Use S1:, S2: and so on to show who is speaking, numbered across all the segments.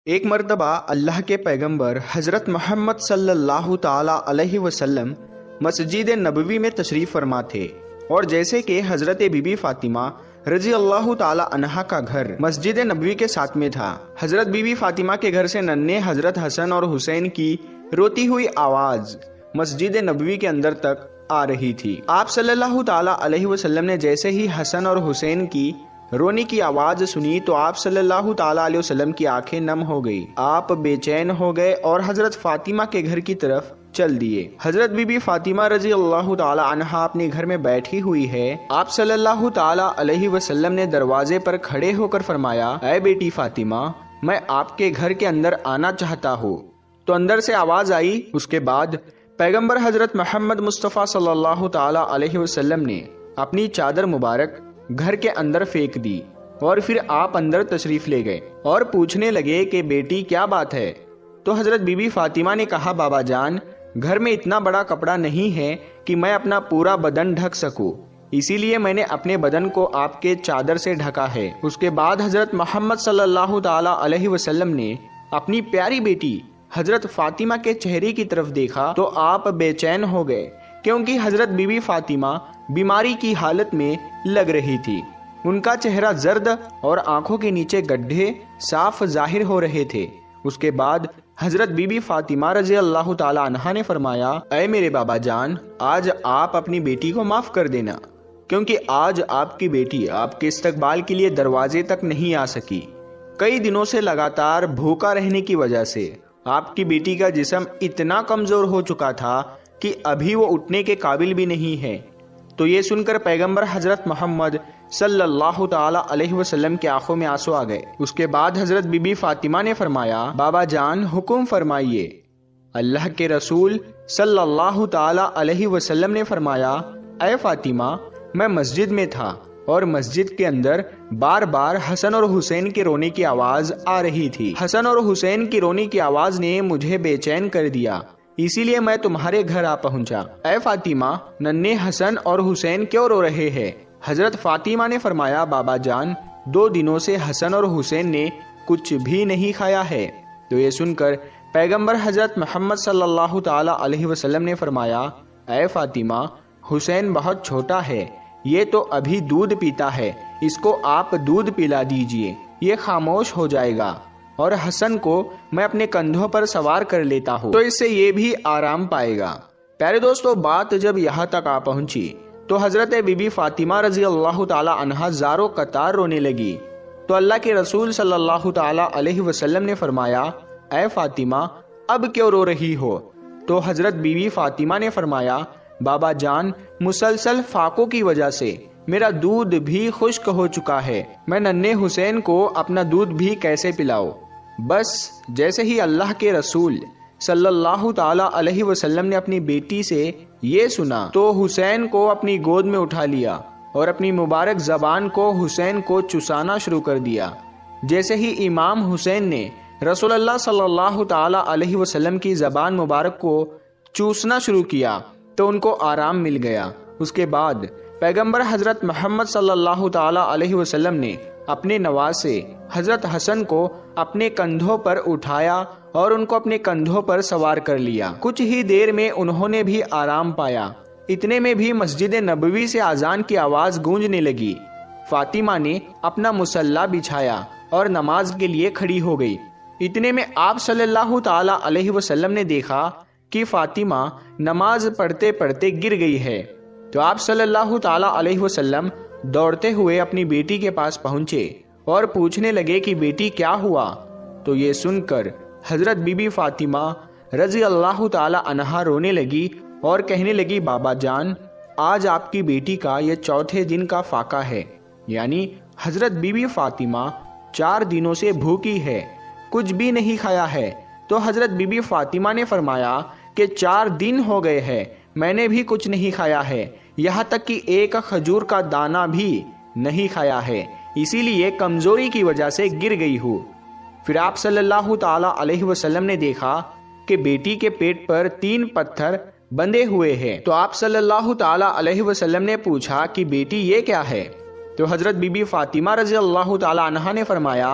S1: एक मर्तबा अल्लाह के पैगंबर हज़रत मोहम्मद सल्लल्लाहु ताला अलैहि वसल्लम मस्जिद नबवी में तशरीफ़ फरमा थे और जैसे कि हज़रत बीबी फ़ातिमा रजी अल्लाह ताला अन्हा का घर मस्जिद नबवी के साथ में था। हज़रत बीबी फ़ातिमा के घर से नन्हे हज़रत हसन और हुसैन की रोती हुई आवाज़ मस्जिद नबवी के अंदर तक आ रही थी। आप सल्लल्लाहु ताला अलैहि वसल्लम ने जैसे ही हसन और हुसैन की रोने की आवाज सुनी तो आप सल्लल्लाहु ताला अलैहि वसल्लम की आंखें नम हो गई। आप बेचैन हो गए और हजरत फातिमा के घर की तरफ चल दिए। हजरत बीबी फातिमा रजी अल्लाह ताला अन्हा अपने घर में बैठी हुई है। आप सल्लल्लाहु ताला अलैहि वसल्लम ने दरवाजे पर खड़े होकर फरमाया, ऐ बेटी फातिमा, मैं आपके घर के अंदर आना चाहता हूँ। तो अंदर से आवाज आई। उसके बाद पैगम्बर हजरत मोहम्मद मुस्तफ़ा सल्लल्लाहु ताला अलैहि वसल्लम ने अपनी चादर मुबारक घर के अंदर फेंक दी और फिर आप अंदर तशरीफ ले गए और पूछने लगे कि बेटी क्या बात है। तो हजरत बीबी फातिमा ने कहा, बाबा जान, घर में इतना बड़ा कपड़ा नहीं है कि मैं अपना पूरा बदन ढक सकूं, इसीलिए मैंने अपने बदन को आपके चादर से ढका है। उसके बाद हजरत मोहम्मद सल्लल्लाहु ताला अलैहि वसल्लम ने अपनी प्यारी बेटी हजरत फातिमा के चेहरे की तरफ देखा तो आप बेचैन हो गए, क्योंकि हजरत बीबी फातिमा बीमारी की हालत में लग रही थी। उनका चेहरा जर्द और आंखों के नीचे गड्ढे साफ जाहिर हो रहे थे। उसके बाद हजरत बीबी फातिमा रजी अल्लाह ताला अन्हा ने फरमाया, ऐ मेरे बाबा जान, आज आप अपनी बेटी को माफ कर देना, क्योंकि आज आपकी बेटी आपके इस्तकबाल के लिए दरवाजे तक नहीं आ सकी। कई दिनों से लगातार भूखा रहने की वजह से आपकी बेटी का जिस्म इतना कमजोर हो चुका था कि अभी वो उठने के काबिल भी नहीं है। तो ये सुनकर पैगंबर हजरत मोहम्मद सल्लल्लाहु ताला अलैहि वसल्लम की आंखों में आंसू आ गए। उसके बाद हजरत बीबी फातिमा ने फरमाया, बाबा जान, हुक्म फरमाइए। अल्लाह के रसूल सल्लल्लाहु ताला अलैहि वसल्लम ने फरमाया, ऐ फातिमा, मैं मस्जिद में था और मस्जिद के अंदर बार बार हसन और हुसैन के रोने की आवाज आ रही थी। हसन और हुसैन की रोने की आवाज ने मुझे बेचैन कर दिया, इसीलिए मैं तुम्हारे घर आ पहुंचा। ऐ फातिमा, नन्हे हसन और हुसैन क्यों रो रहे हैं? हजरत फातिमा ने फरमाया, बाबा जान, 2 दिनों से हसन और हुसैन ने कुछ भी नहीं खाया है। तो ये सुनकर पैगंबर हजरत मोहम्मद सल्लल्लाहु ताला अलैहि वसल्लम ने फरमाया, ऐ फातिमा, हुसैन बहुत छोटा है, ये तो अभी दूध पीता है, इसको आप दूध पिला दीजिए, ये खामोश हो जाएगा और हसन को मैं अपने कंधों पर सवार कर लेता हूँ, तो इससे ये भी आराम पाएगा। प्यारे दोस्तों, बात जब यहाँ तक आ पहुंची तो हजरत बीबी फातिमा रजी अल्लाह ताला अन्हा ज़ारो कतार रोने लगी। तो अल्लाह के रसूल सल्लल्लाहु ताला अलैहि वसल्लम ने फरमाया, ऐ फातिमा, अब क्यों रो रही हो? तो हजरत बीबी फातिमा ने फरमाया, बाबा जान, मुसलसल फाकों की वजह से मेरा दूध भी खुश्क हो चुका है, मैं नन्हे हुसैन को अपना दूध भी कैसे पिलाऊं? बस जैसे ही अल्लाह के रसूल सल्लल्लाहु ताला अलैहि वसल्लम ने अपनी बेटी से ये सुना तो हुसैन को अपनी गोद में उठा लिया और अपनी मुबारक जबान को हुसैन को चुसाना शुरू कर दिया। जैसे ही इमाम हुसैन ने रसूलुल्लाह सल्लल्लाहु ताला अलैहि वसल्लम की जबान मुबारक को चूसना शुरू किया तो उनको आराम मिल गया। उसके बाद पैगंबर हजरत मोहम्मद सल्लल्लाहु ताला अलैहि वसल्लम ने अपने नवासे हजरत हसन को अपने कंधों पर उठाया और उनको अपने कंधों पर सवार कर लिया। कुछ ही देर में उन्होंने भी आराम पाया। इतने में भी मस्जिद नबवी से अजान की आवाज गूंजने लगी। फातिमा ने अपना मुसल्ला बिछाया और नमाज के लिए खड़ी हो गई। इतने में आप सल्लल्लाहु ताला अलैहि वसल्लम ने देखा कि फातिमा नमाज पढ़ते पढ़ते गिर गई है। तो आप सल्लल्लाहु ताला अलैहि वसल्लम दौड़ते हुए अपनी बेटी के पास पहुंचे और पूछने लगे कि बेटी क्या हुआ? तो ये सुनकर हजरत बीबी फातिमा रजी अल्लाह ताला अन्हा रोने लगी और कहने लगी, बाबा जान, आज आपकी बेटी का ये 4थे दिन का फाका है, यानी हजरत बीबी फातिमा 4 दिनों से भूखी है, कुछ भी नहीं खाया है। तो हजरत बीबी फातिमा ने फरमाया कि 4 दिन हो गए हैं, मैंने भी कुछ नहीं खाया है, यहाँ तक कि एक खजूर का दाना भी नहीं खाया है, इसीलिए कमजोरी की वजह से गिर गई हूँ। फिर आप सल्लल्लाहु ताला अलैहि वसल्लम ने देखा कि बेटी के पेट पर 3 पत्थर बंधे हुए हैं। तो आप सल्लल्लाहु ताला अलैहि वसल्लम ने पूछा कि बेटी ये क्या है? तो हजरत बीबी फातिमा रजी अल्लाह ताला अन्हा ने फरमाया,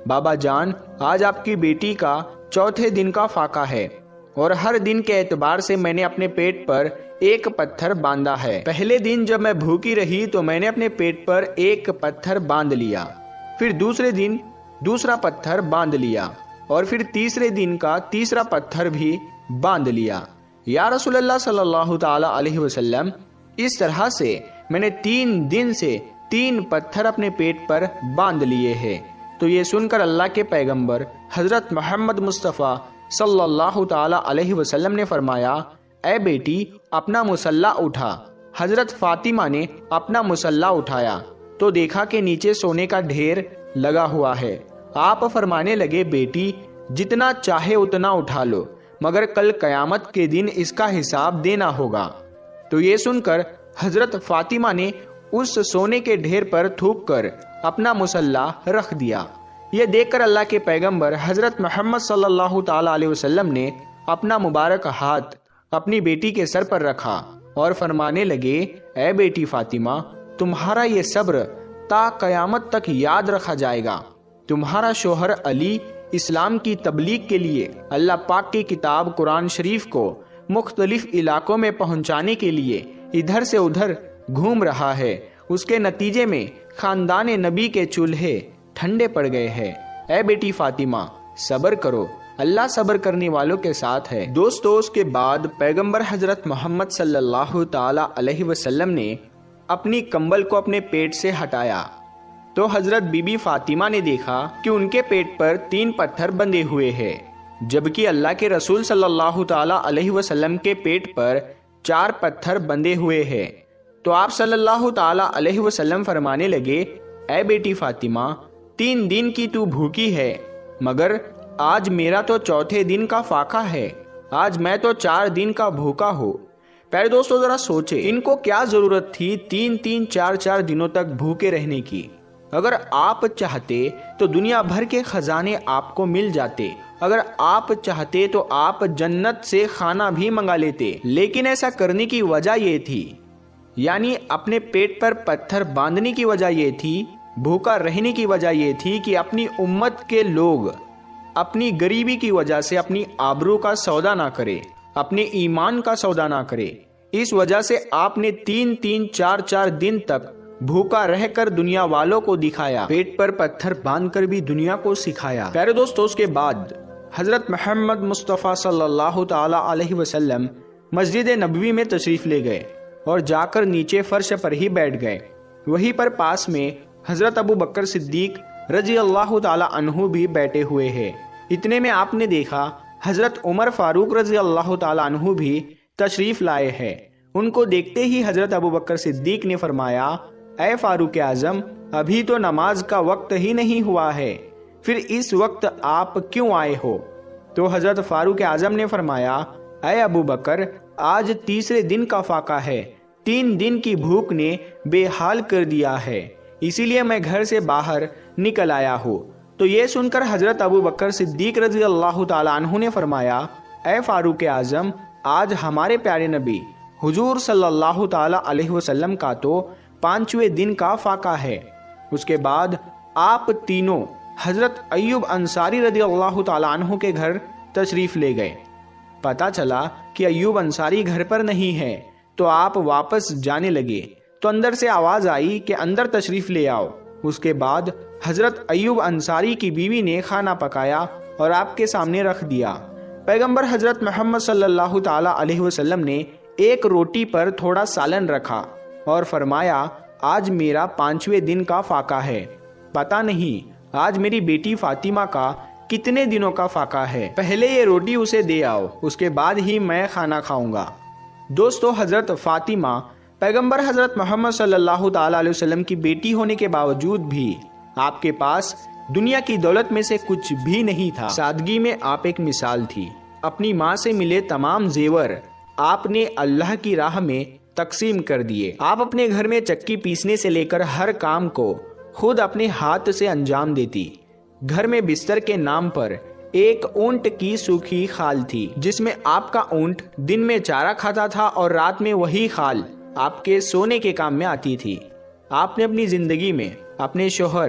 S1: बाबा जान, आज आपकी बेटी का चौथे दिन का फाका है और हर दिन के एतबार से मैंने अपने पेट पर एक पत्थर बांधा है। पहले दिन जब मैं भूखी रही तो मैंने अपने पेट पर एक पत्थर बांध लिया, फिर दूसरे दिन दूसरा पत्थर बांध लिया और फिर तीसरे दिन का तीसरा पत्थर भी बांध लिया। या रसूलल्लाह सल्लल्लाहु ताला अलैहि वसल्लम, इस तरह से मैंने 3 दिन से 3 पत्थर अपने पेट पर बांध लिए हैं। तो ये सुनकर अल्लाह के पैगंबर हजरत मोहम्मद मुस्तफ़ा सल्लल्लाहु ताला अलैहि वसल्लम ने फरमाया, ए बेटी, अपना मुसल्ला उठा। हजरत फातिमा ने अपना मुसल्ला उठाया तो देखा कि नीचे सोने का ढेर लगा हुआ है। आप फरमाने लगे, बेटी, जितना चाहे उतना उठा लो, मगर कल कयामत के दिन इसका हिसाब देना होगा। तो ये सुनकर हजरत फातिमा ने उस सोने के ढेर पर थूक कर अपना मुसल्ला रख दिया। यह देखकर अल्लाह के पैगंबर हजरत मोहम्मद सल्लल्लाहु ताला अलैहि वसल्लम ने अपना मुबारक हाथ अपनी बेटी के सर पर रखा और फरमाने लगे, ए बेटी फातिमा, तुम्हारा ये सब्र ता कयामत तक याद रखा जाएगा। तुम्हारा शोहर अली इस्लाम की तबलीग के लिए अल्लाह पाक की किताब कुरान शरीफ को मुख्तलिफ इलाकों में पहुंचाने के लिए इधर से उधर घूम रहा है। उसके नतीजे में खानदान नबी के चूल्हे ठंडे पड़ गए हैं। ए बेटी फातिमा, सब्र करो, अल्लाह सब्र करने वालों के साथ है। दोस्तों, उसके बाद पैगंबर हजरत मोहम्मद सल्लल्लाहु ताला अलैहि वसल्लम ने अपनी कंबल को अपने पेट से हटाया तो हजरत बीबी फातिमा ने देखा कि उनके पेट पर 3 पत्थर बंधे हुए हैं, जबकि अल्लाह के रसूल सल्लल्लाहु ताला अलैहि वसल्लम के पेट पर 4 पत्थर बंधे हुए हैं। तो आप सल्लल्लाहु ताला अलैहि वसल्लम फरमाने लगे, ए बेटी फातिमा, 3 दिन की तू भूखी है, मगर आज मेरा तो चौथे दिन का फाका है। आज मैं तो 4 दिन का भूखा हूँ। प्यारे दोस्तों, जरा सोचे, इनको क्या जरूरत थी 3-3, 4-4 दिनों तक भूखे रहने की। अगर आप चाहते तो दुनिया भर के खजाने आपको मिल जाते। अगर आप चाहते तो आप जन्नत से खाना भी मंगा लेते। लेकिन ऐसा करने की वजह ये थी, यानी अपने पेट पर पत्थर बांधने की वजह ये थी, भूखा रहने की वजह ये थी कि अपनी उम्मत के लोग अपनी गरीबी की वजह से अपनी आबरू का सौदा ना करे, अपने ईमान का सौदा ना करे। इस वजह से आपने 3-3, 4-4 दिन तक भूखा रहकर दुनिया वालों को दिखाया, पेट पर पत्थर बांधकर भी दुनिया को सिखाया। प्यारे दोस्तों, उसके बाद हजरत मोहम्मद मुस्तफ़ा सल्लल्लाहु ताला अलैहि वसल्लम मस्जिद नबवी में तशरीफ ले गए और जाकर नीचे फर्श पर ही बैठ गए। वहीं पर पास में हजरत अबू बकर सिद्दीक रजी अल्लाह ताला अन्हु भी बैठे हुए हैं। इतने में आपने देखा हजरत उमर फारूक रजी अल्लाह ताला अन्हु भी तशरीफ लाए हैं। उनको देखते ही हजरत अबू बकर सिद्दीक ने फरमाया, ऐ फारूक आजम, अभी तो नमाज का वक्त ही नहीं हुआ है, फिर इस वक्त आप क्यों आए हो? तो हजरत फारूक आजम ने फरमाया, ऐ अबू बकर, आज तीसरे दिन का फाका है, 3 दिन की भूख ने बेहाल कर दिया है, इसीलिए मैं घर से बाहर निकल आया हूँ। तो ये सुनकर हजरत अबू बकर सिद्दीक रजी अल्लाह ताला अन्हु ने फरमाया, ऐ फारूक आजम, आज हमारे प्यारे नबी हुजूर सल्लल्लाहु ताला अलैहि वसल्लम का तो 5वें दिन का फाका है। उसके बाद आप तीनों हजरत अय्यूब अंसारी रज़ी अल्लाह ताला अन्हु के घर तशरीफ ले गए। पता चला कि अय्यूब अंसारी घर पर नहीं है, तो आप वापस जाने लगे तो अंदर से आवाज आई कि अंदर तशरीफ ले आओ। उसके बाद हजरत अय्यूब अंसारी की बीवी ने खाना पकाया और आपके सामने रख दिया। पैगंबर हजरत मोहम्मद सल्लल्लाहु ताला अलैहि वसल्लम ने एक रोटी पर थोड़ा सालन रखा और फरमाया, आज मेरा 5वें दिन का फाका है, पता नहीं आज मेरी बेटी फातिमा का कितने दिनों का फाका है, पहले ये रोटी उसे दे आओ, उसके बाद ही मैं खाना खाऊंगा। दोस्तों, हजरत फातिमा पैगंबर हजरत मोहम्मद सल्लल्लाहु ताला अलैहि वसल्लम की बेटी होने के बावजूद भी आपके पास दुनिया की दौलत में से कुछ भी नहीं था। सादगी में आप एक मिसाल थी। अपनी माँ से मिले तमाम जेवर आपने अल्लाह की राह में तकसीम कर दिए। आप अपने घर में चक्की पीसने से लेकर हर काम को खुद अपने हाथ से अंजाम देती। घर में बिस्तर के नाम पर एक ऊंट की सूखी खाल थी, जिसमें आपका ऊंट दिन में चारा खाता था और रात में वही खाल आपके सोने के काम में आती थी। आपने अपनी जिंदगी में अपने शोहर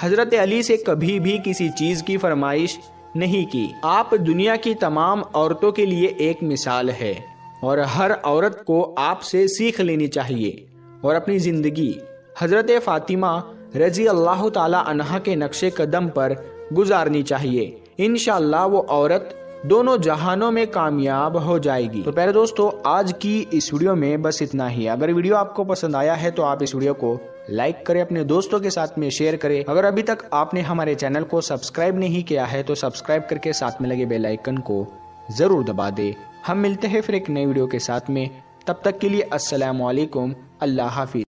S1: हजरत अली से कभी भी किसी चीज की फरमाइश नहीं की। आप दुनिया की तमाम औरतों के लिए एक मिसाल है और हर औरत को आपसे सीख लेनी चाहिए और अपनी जिंदगी हजरत फातिमा रजी अल्लाह ताला अन्हा के नक्शे कदम पर गुजारनी चाहिए। इंशाअल्लाह वो औरत दोनों जहानों में कामयाब हो जाएगी। तो प्यारे दोस्तों, आज की इस वीडियो में बस इतना ही। अगर वीडियो आपको पसंद आया है तो आप इस वीडियो को लाइक करें, अपने दोस्तों के साथ में शेयर करें। अगर अभी तक आपने हमारे चैनल को सब्सक्राइब नहीं किया है तो सब्सक्राइब करके साथ में लगे बेल आइकन को जरूर दबा दे। हम मिलते हैं फिर एक नई वीडियो के साथ में, तब तक के लिए अस्सलाम वालेकुम, अल्लाह हाफिज।